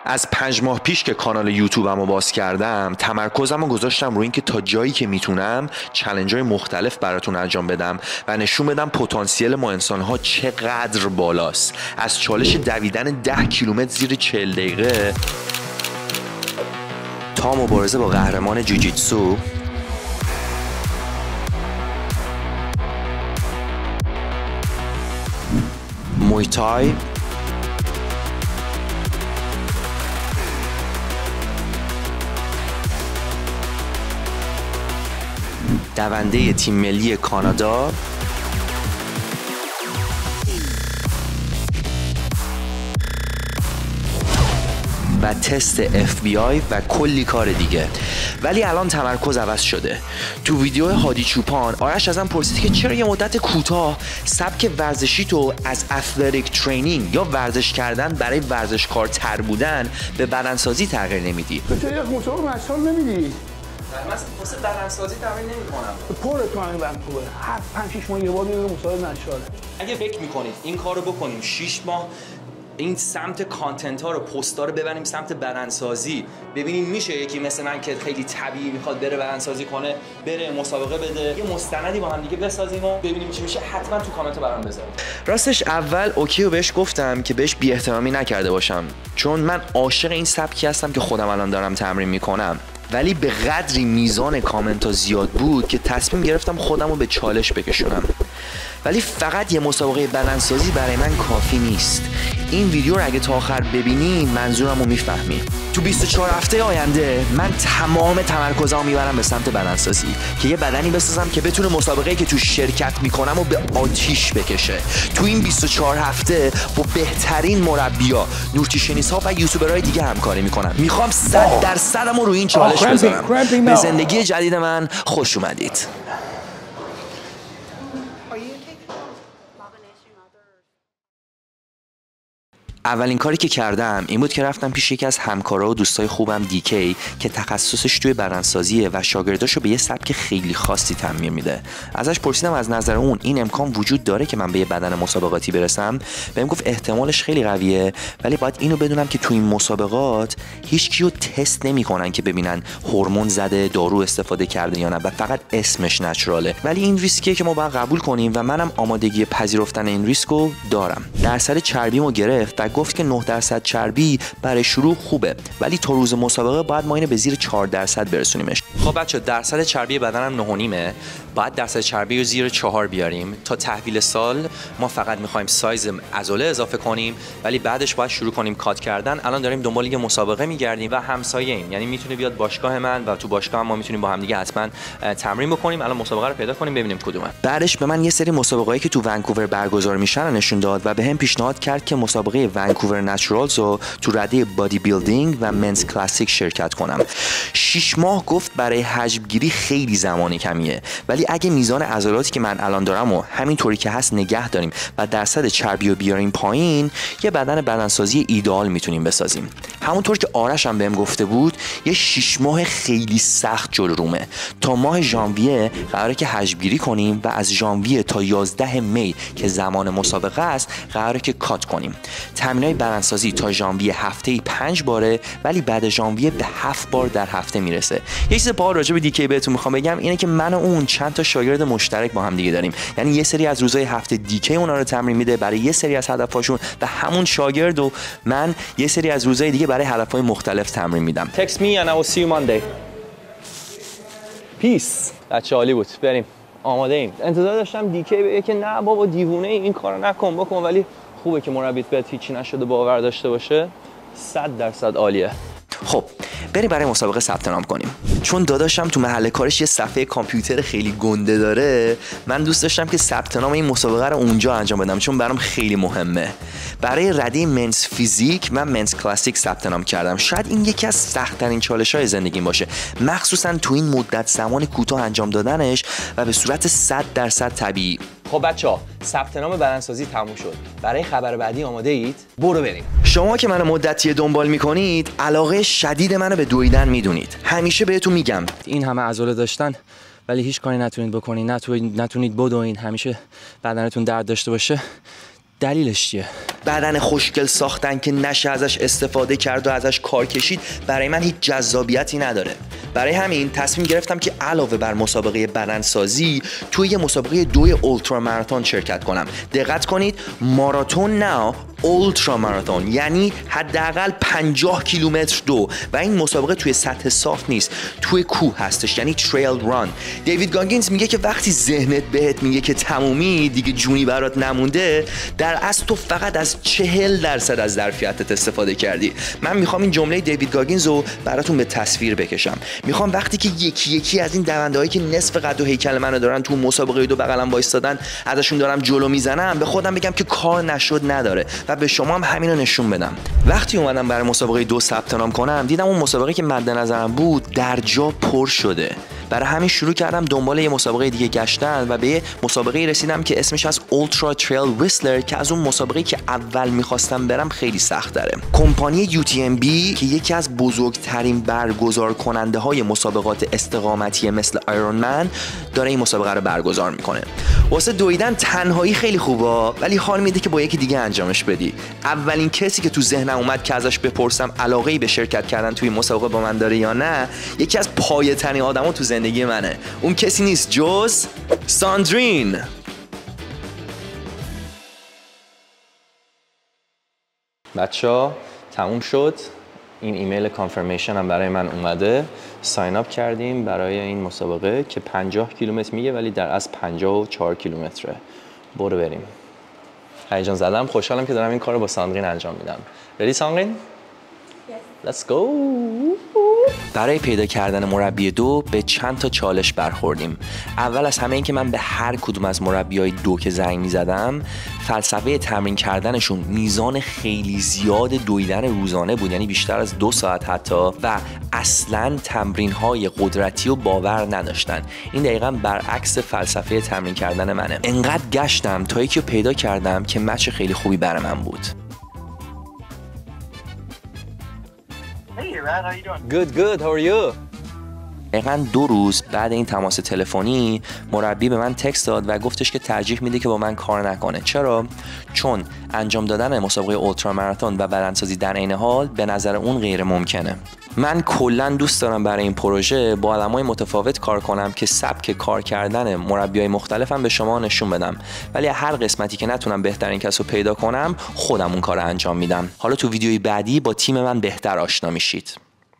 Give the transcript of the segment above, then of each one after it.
از 5 ماه پیش که کانال یوتیوبمو باز کردم، تمرکزمو گذاشتم روی اینکه تا جایی که میتونم چالنج‌های مختلف براتون انجام بدم و نشون بدم پتانسیل ما انسان‌ها چقدر بالاست. از چالش دویدن 10 کیلومتر زیر 40 دقیقه تا مبارزه با قهرمان جوجیتسو، موی تای، دونده تیم ملی کانادا و تست FBI و کلی کار دیگه. ولی الان تمرکز عوض شده. تو ویدیو هادی چوپان آرش ازم پرسید که چرا یه مدت کوتاه سبک ورزشی تو از اتلتیک ترینینگ یا ورزش کردن برای ورزشکارتر بودن به بدنسازی تغییر نمیدی؟ تو یک مسابقه مشال نمیدی؟ من واسه بدنسازی تمرین نمی‌کنم. پر تو همین ونکوور هر 5-6 ماه یه بار میرم مسابقه مشال. اگه فکر می‌کنید این کارو بکنیم 6 ماه این سمت کانتنت ها رو، پست ها رو ببریم سمت بدنسازی، ببینیم میشه یکی مثل من که خیلی طبیعی میخواد بره بدنسازی کنه، بره مسابقه بده، یه مستندی با هم دیگه بسازیم و ببینیم چی میشه، حتما تو کامنت برام بذارید. راستش اول اوکی و بهش گفتم که بهش بی احترامی نکرده باشم، چون من عاشق این سبکی هستم که خودم الان دارم تمرین میکنم. ولی به قدری میزان کامنت ها زیاد بود که تصمیم گرفتم خودم رو به چالش بکشونم. ولی فقط یه مسابقه بدنسازی برای من کافی نیست. این ویدیو رو اگه تا آخر ببینی منظورم رو میفهمی. تو 24 هفته آینده من تمام تمرکزمو میبرم به سمت بدنسازی که یه بدنی بسازم که بتونه مسابقه‌ای که تو شرکت میکنم و به آتیش بکشه. تو این 24 هفته با بهترین مربیا، نوتریشنیست‌ها و یوتیوبرهای دیگه همکاری میکنم. میخوام 100% رو این چالش بذارم. به زندگی جدید من خوش اومدید. اولین کاری که کردم این بود که رفتم پیش یکی از همکارا و دوستای خوبم دیکی که تخصصش توی بدنسازیه و شاگرداشو به یه سبک خیلی خاصی تعمیر میده. ازش پرسیدم از نظر اون این امکان وجود داره که من به یه بدن مسابقاتی برسم؟ بهم گفت احتمالش خیلی قویه، ولی باید اینو بدونم که توی این مسابقات هیچ کیو تست نمیکنن که ببینن هورمون زده، دارو استفاده کرده یا نه، و فقط اسمش نچراله. ولی این ریسکیه که ما باید قبول کنیم و منم آمادگی پذیرفتن این ریسکو دارم. درصد چربیمو گرفت و گفت که 9% چربی برای شروع خوبه، ولی تا روز مسابقه باید ما اینو به زیر 4% برسونیمش. خب بچه درصد چربی بدنم 9.5، باید درصد چربی رو زیر 4 بیاریم. تا تحویل سال ما فقط میخوایم سایز عضله اضافه کنیم، ولی بعدش باید شروع کنیم کات کردن. الان داریم دنبال یه مسابقه میگردیم و همسایه‌ایم، یعنی میتونه بیاد باشگاه من و تو باشگاه ما میتونیم با هم دیگه حتما تمرین بکنیم. الان مسابقه رو پیدا کنیم ببینیم کدومه. بعدش به من یه سری مسابقه‌ای که تو ونکوور برگزار میشن نشون داد و بهم پیشنهاد کرد که مسابقه ونکوور نچرالز رو تو رده بادی بیلدینگ و منز کلاسیک شرکت کنم. 6 ماه گفت برای حجم گیری خیلی زمانی کمیه، ولی اگه میزان عضلاتی که من الان دارم و همینطوری که هست نگه داریم و درصد چربی رو بیاریم پایین، یه بدنسازی ایدئال میتونیم بسازیم. همونطور که آرش هم بهم گفته بود یه 6 ماه خیلی سخت جلو رومه. تا ماه ژانویه قراره که حجم گیری کنیم و از ژانویه تا 11 می که زمان مسابقه است قراره که کات کنیم. تمرینای بدنسازی تا ژانویه هفته‌ای 5 باره، ولی بعد ژانویه به 7 بار در هفته میرسه. یه چیز باحال راجع به دیکی بهتون میخوام بگم اینه که من و اون چند تا شاگرد مشترک با هم دیگه داریم. یعنی یه سری از روزهای هفته دیکی اونا رو تمرین میده برای یه سری از هدفاشون و همون شاگرد و من یه سری از روزهای دیگه برای هدفهای مختلف تمرین میدم. Text me and I will see you Monday. Peace. بچه عالی بود. بریم. آماده ایم. انتظار داشتم دیکی بگه که نه بابا دیوونه این کارو نکن بکن، ولی خوبه که مربیت بهت هیچی نشده باور داشته باشه. 100% عالیه. خب بریم برای مسابقه ثبت نام کنیم. چون داداشم تو محل کارش یه صفحه کامپیوتر خیلی گنده داره، من دوست داشتم که ثبت نام این مسابقه رو اونجا انجام بدم چون برام خیلی مهمه. برای رده منز فیزیک من منز کلاسیک ثبت نام کردم. شاید این یکی از سخت‌ترین چالش‌های زندگیم باشه، مخصوصا تو این مدت زمان کوتاه انجام دادنش و به صورت 100% طبیعی. خب بچه‌ها ثبت نام بدنسازی تموم شد. برای خبر بعدی آماده اید؟ برو بریم. شما که منو مدتی دنبال میکنید علاقه شدید منو به دویدن میدونید. همیشه بهتون میگم این همه عضله داشتن ولی هیچ کاری نتونید بکنید، نتونید بدوین، همیشه بدنتون درد داشته باشه، دلیلش چیه؟ بدن خوشگل ساختن که نشه ازش استفاده کرد و ازش کار کشید برای من هیچ جذابیتی نداره. برای همین تصمیم گرفتم که علاوه بر مسابقه بدنسازی توی یه مسابقه 2 اولترا ماراتون شرکت کنم. دقت کنید، ماراتون نه، اولترا ماراتون، یعنی حداقل 50 کیلومتر دو. و این مسابقه توی سطح صاف نیست، توی کوه هستش، یعنی تریل ران. دیوید گاگینز میگه که وقتی ذهنت بهت میگه که تمومی دیگه، جونی برات نمونده، در اصل تو فقط از 40% از ظرفیتت استفاده کردی. من میخوام این جمله دیوید گاگینز رو براتون به تصویر بکشم. میخوام وقتی که یکی یکی از این دونده‌هایی که نصف قد و هیکل منو دارن تو مسابقه 2 بغلم وایستادن ازشون دارم جلو میزنم، به خودم بگم که کار نشد نداره و به شما هم همین رو نشون بدم. وقتی اومدم برای مسابقه 2 ثبت نام کنم، دیدم اون مسابقه که مد نظرم بود در جا پر شده. برای همین شروع کردم دنبال یه مسابقه دیگه گشتن و به یه مسابقه رسیدم که اسمش از اولترا تریل ویسلر، که از اون مسابقه که اول میخواستم برم خیلی سخت داره. کمپانی UTMB که یکی از بزرگترین برگزار کننده های مسابقات استقامتی مثل آیرونمن داره این مسابقه رو برگزار میکنه. واسه دویدن تنهایی خیلی خوبه، ولی حال میده که با یکی دیگه انجامش بدی. اولین کسی که تو ذهنم اومد که ازش بپرسم علاقه‌ای به شرکت کردن توی مسابقه با من داره یا نه، یکی از پایه‌ترین آدما تو زندگی منه. اون کسی نیست جز ساندرین. بچه‌ها تموم شد. این ایمیل کانفرمیشن هم برای من اومده. ساین اپ کردیم برای این مسابقه که 50 کیلومتر میگه ولی در اصل 54 کیلومتره. برو بریم. هیجان زدم، خوشحالم که دارم این کارو با ساندرین انجام میدم. ردی ساندرین؟ Let's go. برای پیدا کردن مربی 2 به چند تا چالش برخوردیم. اول از همه این که من به هر کدوم از مربیای 2 که زنگ می‌زدم، فلسفه تمرین کردنشون میزان خیلی زیاد دویدن روزانه بود، یعنی بیشتر از 2 ساعت حتی، و اصلاً تمرین‌های قدرتی و باور نداشتن. این دقیقاً برعکس فلسفه تمرین کردن منه. انقدر گشتم تا یکی رو پیدا کردم که مچ خیلی خوبی برای من بود. Hey, Rad, how you doing? Good. How are you? دقیقاً 2 روز بعد این تماس تلفنی مربی به من تکست داد و گفتش که ترجیح میده که با من کار نکنه. چرا؟ چون انجام دادن مسابقه اولترا ماراتون و بدنسازی در عین حال به نظر اون غیر ممکنه. من کلاً دوست دارم برای این پروژه با آدمای متفاوت کار کنم که سبک کار کردن مربیای مختلفم به شما نشون بدم، ولی هر قسمتی که نتونم بهترین کسو پیدا کنم خودم اون کارو انجام میدم. حالا تو ویدیوی بعدی با تیم من بهتر آشنا میشید.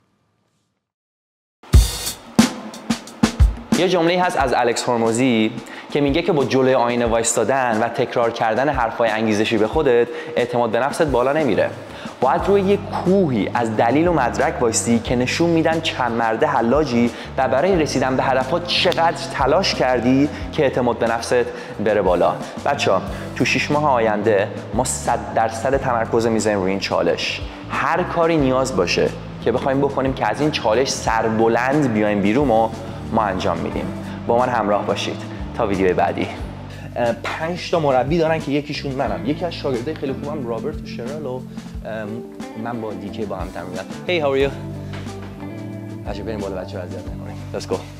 یه جمله‌ای هست از الکس هورموزی که میگه که با جلوی آینه وایستادن و تکرار کردن حرفای انگیزشی به خودت اعتماد به نفست بالا نمیره. باید روی یه کوهی از دلیل و مدرک وایستی که نشون میدن چند مرده حلاجی و برای رسیدن به هدفات چقدر تلاش کردی که اعتماد به نفست بره بالا. بچه‌ها تو 6 ماه آینده ما 100% تمرکز میذاریم روی این چالش. هر کاری نیاز باشه که بخوایم بکنیم که از این چالش سربلند بیایم بیرون و ما انجام میدیم. با من همراه باشید تا ویدیو بعدی. 5 تا مربی دارن که یکیشون منم. یکی از شاگردای خیلی خوبم رابرت و شرل و من با دیکی با هم تمرین می‌کنم. Hey, how are you? بچه‌ها بریم بالا، بچه‌ها اذیت نکنید. Let's go.